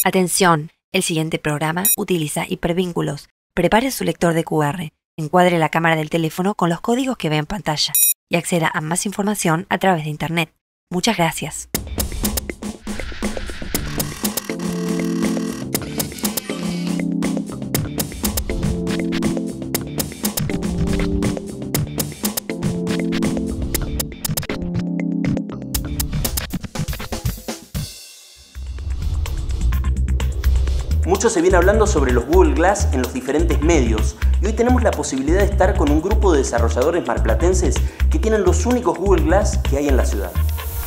Atención, el siguiente programa utiliza hipervínculos. Prepare su lector de QR, encuadre la cámara del teléfono con los códigos que ve en pantalla y acceda a más información a través de Internet. Muchas gracias. Mucho se viene hablando sobre los Google Glass en los diferentes medios y hoy tenemos la posibilidad de estar con un grupo de desarrolladores marplatenses que tienen los únicos Google Glass que hay en la ciudad.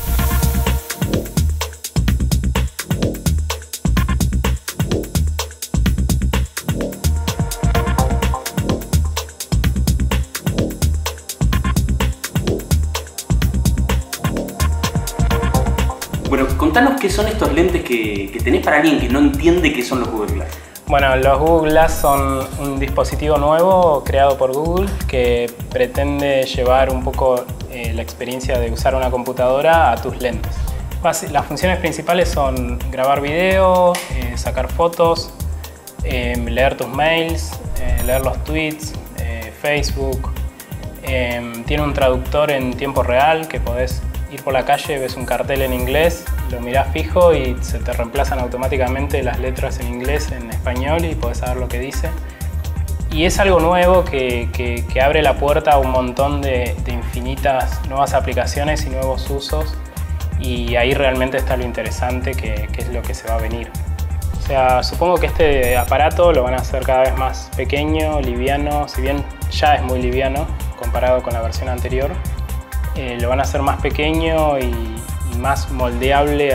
Bueno, contanos qué son estos lentes que tenés para alguien que no entiende qué son los Google Glass. Bueno, los Google Glass son un dispositivo nuevo creado por Google que pretende llevar un poco la experiencia de usar una computadora a tus lentes. Las funciones principales son grabar video, sacar fotos, leer tus mails, leer los tweets, Facebook. Tiene un traductor en tiempo real que podés ir por la calle, ves un cartel en inglés, lo mirás fijo y se te reemplazan automáticamente las letras en inglés en español y podés saber lo que dice. Y es algo nuevo que abre la puerta a un montón de infinitas nuevas aplicaciones y nuevos usos, y ahí realmente está lo interesante que es lo que se va a venir. O sea, supongo que este aparato lo van a hacer cada vez más pequeño, liviano, si bien ya es muy liviano comparado con la versión anterior. Lo van a hacer más pequeño y más moldeable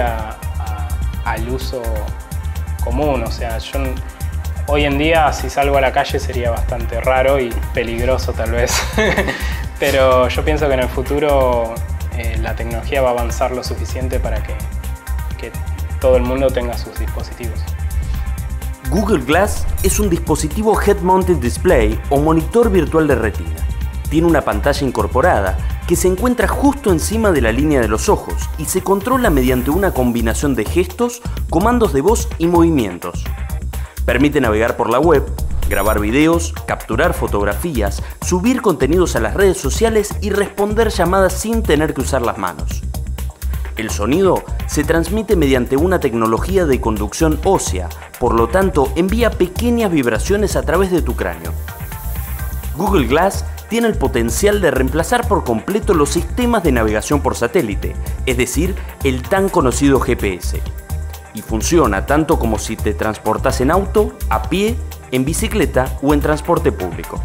al uso común. O sea, yo hoy en día si salgo a la calle sería bastante raro y peligroso tal vez. Pero yo pienso que en el futuro la tecnología va a avanzar lo suficiente para que todo el mundo tenga sus dispositivos. Google Glass es un dispositivo Head-Mounted Display o monitor virtual de retina. Tiene una pantalla incorporada que se encuentra justo encima de la línea de los ojos y se controla mediante una combinación de gestos, comandos de voz y movimientos. Permite navegar por la web, grabar videos, capturar fotografías, subir contenidos a las redes sociales y responder llamadas sin tener que usar las manos. El sonido se transmite mediante una tecnología de conducción ósea, por lo tanto envía pequeñas vibraciones a través de tu cráneo. Google Glass tiene el potencial de reemplazar por completo los sistemas de navegación por satélite, es decir, el tan conocido GPS. Y funciona tanto como si te transportas en auto, a pie, en bicicleta o en transporte público.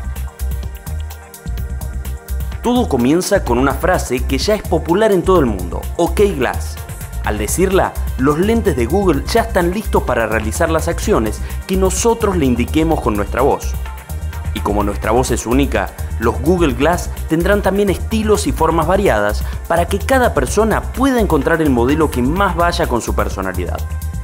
Todo comienza con una frase que ya es popular en todo el mundo, OK Glass. Al decirla, los lentes de Google ya están listos para realizar las acciones que nosotros le indiquemos con nuestra voz. Y como nuestra voz es única, los Google Glass tendrán también estilos y formas variadas para que cada persona pueda encontrar el modelo que más vaya con su personalidad.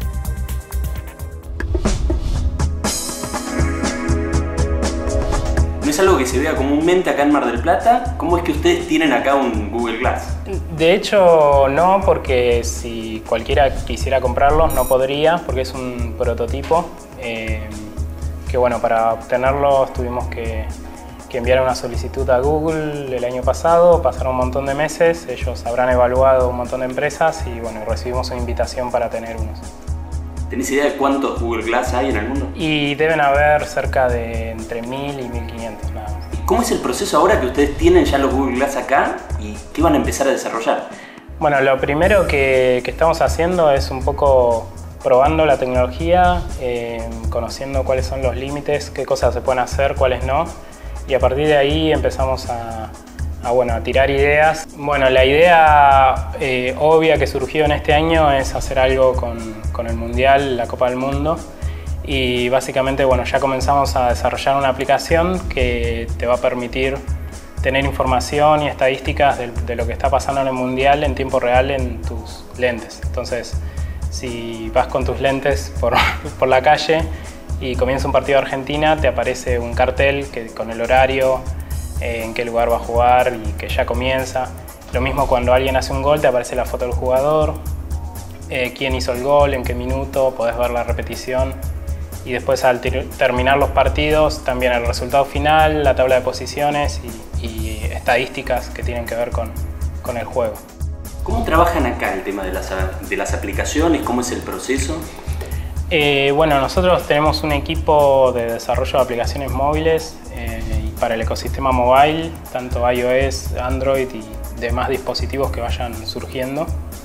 ¿No es algo que se vea comúnmente acá en Mar del Plata? ¿Cómo es que ustedes tienen acá un Google Glass? De hecho no, porque si cualquiera quisiera comprarlos no podría, porque es un prototipo. Que bueno, para obtenerlos tuvimos que enviar una solicitud a Google el año pasado, pasaron un montón de meses, ellos habrán evaluado un montón de empresas y bueno, recibimos una invitación para tener unos. ¿Tenés idea de cuántos Google Glass hay en el mundo? Y deben haber cerca de entre 1000 y 1500 nada más. ¿Cómo es el proceso ahora que ustedes tienen ya los Google Glass acá y qué van a empezar a desarrollar? Bueno, lo primero que estamos haciendo es un poco probando la tecnología, conociendo cuáles son los límites, qué cosas se pueden hacer, cuáles no, y a partir de ahí empezamos a tirar ideas. Bueno, la idea obvia que surgió en este año es hacer algo con el Mundial, la Copa del Mundo, y básicamente ya comenzamos a desarrollar una aplicación que te va a permitir tener información y estadísticas de lo que está pasando en el Mundial en tiempo real en tus lentes. Entonces, si vas con tus lentes por la calle y comienza un partido de Argentina, te aparece un cartel con el horario, en qué lugar va a jugar y que ya comienza. Lo mismo cuando alguien hace un gol, te aparece la foto del jugador. quién hizo el gol, en qué minuto, podés ver la repetición. Y después al terminar los partidos, también el resultado final, la tabla de posiciones y estadísticas que tienen que ver con el juego. ¿Cómo trabajan acá el tema de las aplicaciones? ¿Cómo es el proceso? Bueno, nosotros tenemos un equipo de desarrollo de aplicaciones móviles y para el ecosistema mobile, tanto iOS, Android y demás dispositivos que vayan surgiendo.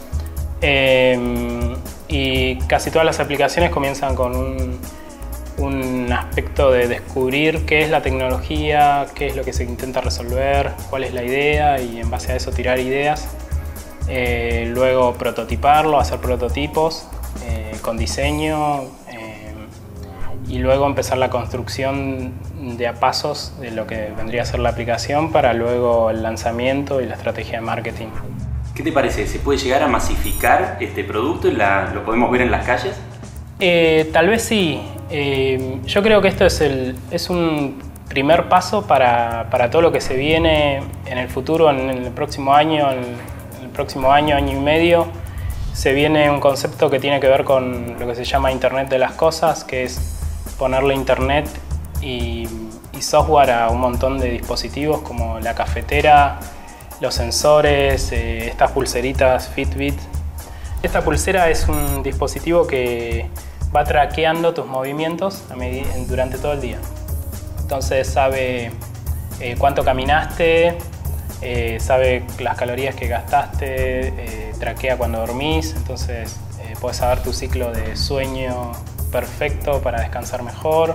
Y casi todas las aplicaciones comienzan con un aspecto de descubrir qué es la tecnología, qué es lo que se intenta resolver, cuál es la idea y en base a eso tirar ideas. Luego prototiparlo, hacer prototipos con diseño y luego empezar la construcción de a pasos de lo que vendría a ser la aplicación para luego el lanzamiento y la estrategia de marketing. ¿Qué te parece? ¿Se puede llegar a masificar este producto y lo podemos ver en las calles? Tal vez sí. Yo creo que esto es un primer paso para todo lo que se viene en el futuro, en el próximo año, año y medio. Se viene un concepto que tiene que ver con lo que se llama Internet de las Cosas, que es ponerle Internet y software a un montón de dispositivos como la cafetera, los sensores, estas pulseritas Fitbit. Esta pulsera es un dispositivo que va traqueando tus movimientos durante todo el día. Entonces sabe cuánto caminaste, sabe las calorías que gastaste, traquea cuando dormís, entonces puedes saber tu ciclo de sueño perfecto para descansar mejor.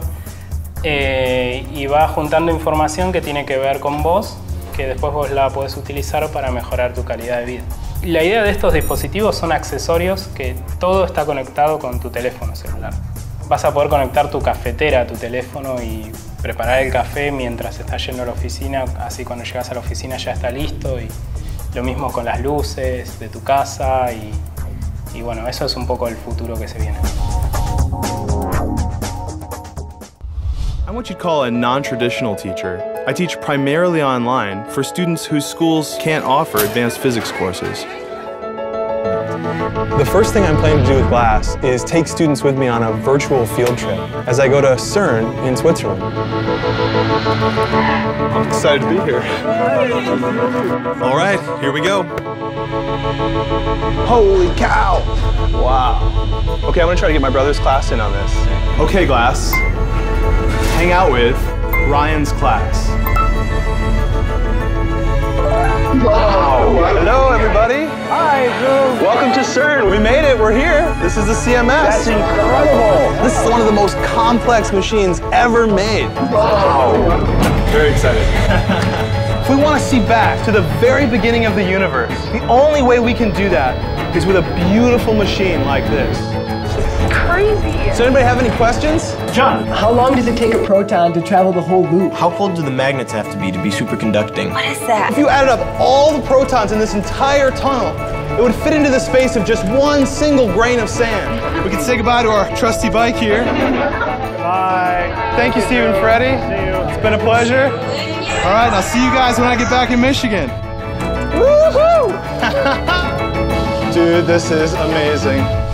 Y va juntando información que tiene que ver con vos, que después vos la podés utilizar para mejorar tu calidad de vida. La idea de estos dispositivos son accesorios que todo está conectado con tu teléfono celular. Vas a poder conectar tu cafetera a tu teléfono y preparar el café mientras estás yendo a la oficina, así cuando llegas a la oficina ya está listo. Y lo mismo con las luces de tu casa y bueno, eso es un poco el futuro que se viene. I'm what you'd call a non-traditional teacher. I teach primarily online for students whose schools can't offer advanced physics courses. The first thing I'm planning to do with Glass is take students with me on a virtual field trip as I go to CERN in Switzerland. I'm excited to be here. All right, here we go. Holy cow! Wow. Okay, I'm gonna try to get my brother's class in on this. Okay, Glass. Hang out with Ryan's class. Wow. Hello, everybody. Hi, Drew. Welcome to CERN. We made it. We're here. This is the CMS. That's incredible. This is one of the most complex machines ever made. Wow. Very excited. If we want to see back to the very beginning of the universe, the only way we can do that is with a beautiful machine like this. Crazy. Does anybody have any questions? John, how long does it take a proton to travel the whole loop? How cold do the magnets have to be superconducting? What is that? If you added up all the protons in this entire tunnel, it would fit into the space of just one single grain of sand. We can say goodbye to our trusty bike here. Bye. Thank you, Steve and Freddie. See you. It's been a pleasure. All right, I'll see you guys when I get back in Michigan. Woohoo! Dude, this is amazing.